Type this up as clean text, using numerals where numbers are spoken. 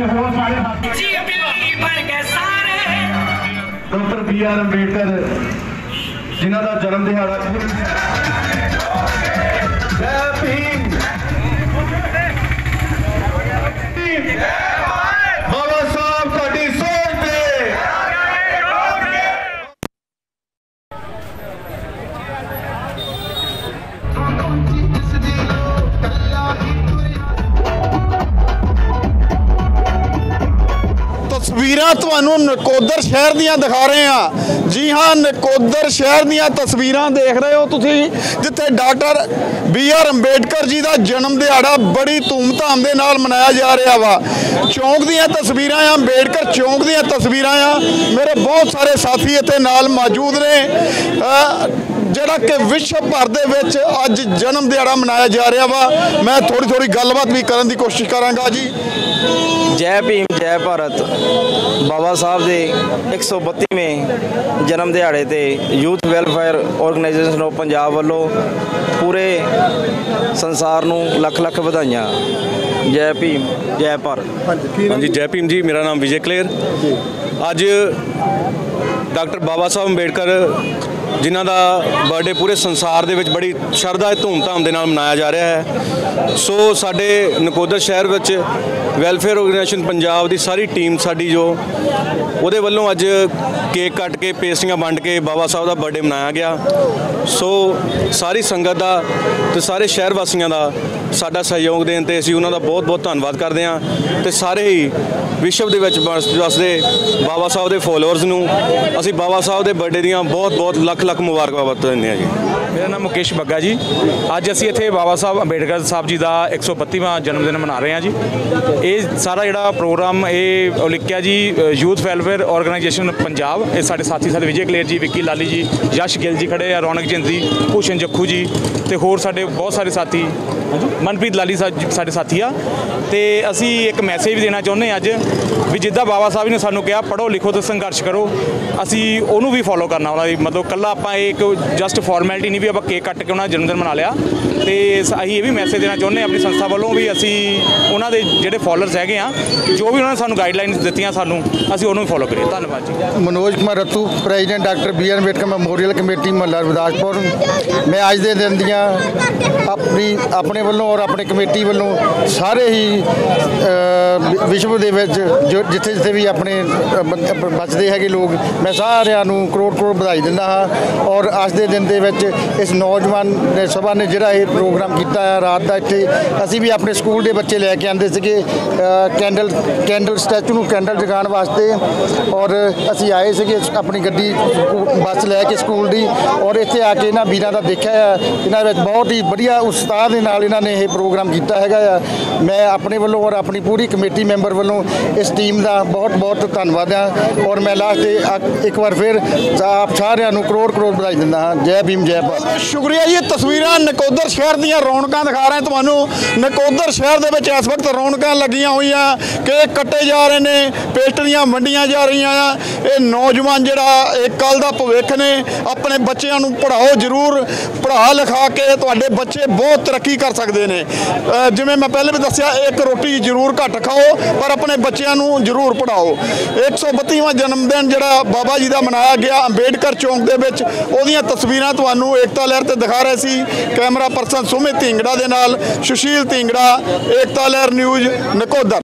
Doctor BR Ambedkar जिन्हों का जन्म दिहाड़ा बाबा साहब साडी सोच दे तस्वीरां तुहानूं नकोदर शहर दियां दिखा रहे हैं। जी हाँ, नकोदर शहर दियां तस्वीरां देख रहे हो तुसीं, जिथे डॉक्टर BR अंबेडकर जी का जन्म दिहाड़ा बड़ी धूमधाम के नाल मनाया जा रहा वा। चौंक दियां तस्वीरां आ, अंबेडकर चौंक दियां तस्वीरां आ। मेरे बहुत सारे साथी इत्थे नाल मौजूद ने जिहड़ा कि विश्व भर दे विच अज जन्म दिहाड़ा मनाया जा रहा वा। मैं थोड़ी थोड़ी गलबात भी करने की कोशिश करांगा जी। जय भीम जय भारत। बाबा साहब के 132वें जन्म दिहाड़े ते youth welfare organisation of Punjab वालों पूरे संसार नूं लख लख बधाइयां। जय भीम जय भारत। हाँ जी, जय भीम जी। मेरा नाम विजय कलेर। अज डॉक्टर बाबा साहब अंबेडकर जिन्हों का बर्थडे पूरे संसार दे विच बड़ी शरधा धूमधाम के नाल मनाया जा रहा है। सो साडे नकोदर शहर विच वैलफेयर ऑर्गेनाइजेशन पंजाब की सारी टीम साडी जो उहदे वल्लों अज केक कट के पेस्ट्रियां वंड के बाबा साहब का बर्थडे मनाया गया। सो सारी संगत का तो सारे शहर वासियों का साडा सहयोग देण ते असीं उन्हां दा बहुत बहुत धन्नवाद करते हैं। तो सारे ही विश्व के वसदे बाबा साहब के फॉलोअर्स नूं असीं बाबा साहब के बर्थडे दियां बहुत बहुत लख लख मुबारकबाद दिंदे हैं जी। मेरा नाम मुकेश बग्गा जी। अज असीं इत्थे बाबा साहब अंबेडकर साहब जी का 132वां जन्मदिन मना रहे हैं जी। ये सारा जिहड़ा प्रोग्राम ये उलिक्या जी यूथ वैलफेयर ऑर्गेनाइजेशन पंजाब, ये साडे साथी साडे विजय कलेर जी, विक्की लाली जी, यश गिल जी खड़े आ, रौनक जिंदी, भूषण जक्खू जी ते होर साडे बहुत सारे साथी, मनप्रीत लाली साडे साथी आ। ते असीं एक मैसेज भी देना चाहुंदे अज भी जिद्दां बाबा साहब ने सानूं कहा पढ़ो लिखो तो संघर्ष करो, असीं उहनूं भी फॉलो करना। उन्हां दी मतलब कल्ला आपां एक जस्ट फॉर्मैलिटी नहीं भी आपां केक कट के उन्हां दा जन्मदिन मना लिया। तो असीं ये भी मैसेज देना चाहुंदे अपनी संस्था वालों भी असीं उन्हां दे जिहड़े फॉलोअर्स हैगे आ, जो भी उन्होंने सानूं गाइडलाइनस दित्तियां सानूं असीं उहनूं भी फॉलो करिए। धन्नवाद जी। Manoj Kumar Rattu, president doctor BR Ambedkar memorial committee महला गुरदासपुर। मैं अज के दिन दियां अपने वालों और अपने कमेटी वालों सारे ही विश्व दे विच जो जिथे जिथे भी अपने बचते है लोग, मैं सारिਆਂ ਨੂੰ करोड़ करोड़ बधाई दिंदा हाँ। और अज के दिन दे विच इस नौजवान सभा ने जिहड़ा ये प्रोग्राम किया है रात का, इत्थे असीं भी अपने स्कूल के बच्चे लैके आंदे सीगे कैंडल स्टैचू नूं कैंडल जगाउण वास्ते, और असीं आए सीगे अपनी गड्डी बस लैके स्कूल की, और इत्थे आके इन्हां वीरां दा देखिया इन्हां विच बहुत ही वधिया उत्साह दे नाल इन्हां ने ये प्रोग्राम किया हैगा। मैं अपने वालों और अपनी पूरी कमेटी मैंबर वालों इस टीम का बहुत बहुत धन्नवाद हाँ। और मैं लास्ट एक बार फिर आप सारिਆਂ ਨੂੰ करोड़ करोड़ बधाई दिंदा हाँ। जय भीम जय भारत। शुक्रिया जी। तस्वीरां नकोदर शहर दियां रौनकां दिखा रहे हैं तुहानूं। नकोदर शहर दे विच इस वक्त रौनकां लगियां होईयां, केक कट्टे जा रहे ने, पेस्ट्रियां वंडियां जा रही हैं। ये नौजवान जिहड़ा एक कल दा भविख ने, अपने बच्चों नूं पढ़ाओ जरूर, पढ़ा लिखा के तुहाडे बच्चे बहुत तरक्की कर सकते हैं। जिवें मैं पहले भी दस्सिया, एक रोटी जरूर घट खाओ पर अपने बच्चों नूं जरूर पढ़ाओ। 132वां जन्मदिन जिहड़ा बाबा जी का मनाया गया अंबेडकर चौंक दे विच, ओहदियां तस्वीरां तुहानूं एकता लहर ते दिखा रहे सी। कैमरा परसन सुमित ढिंगड़ा दे नाल सुशील ढिंगड़ा, एकता लहर न्यूज़ नकोदर।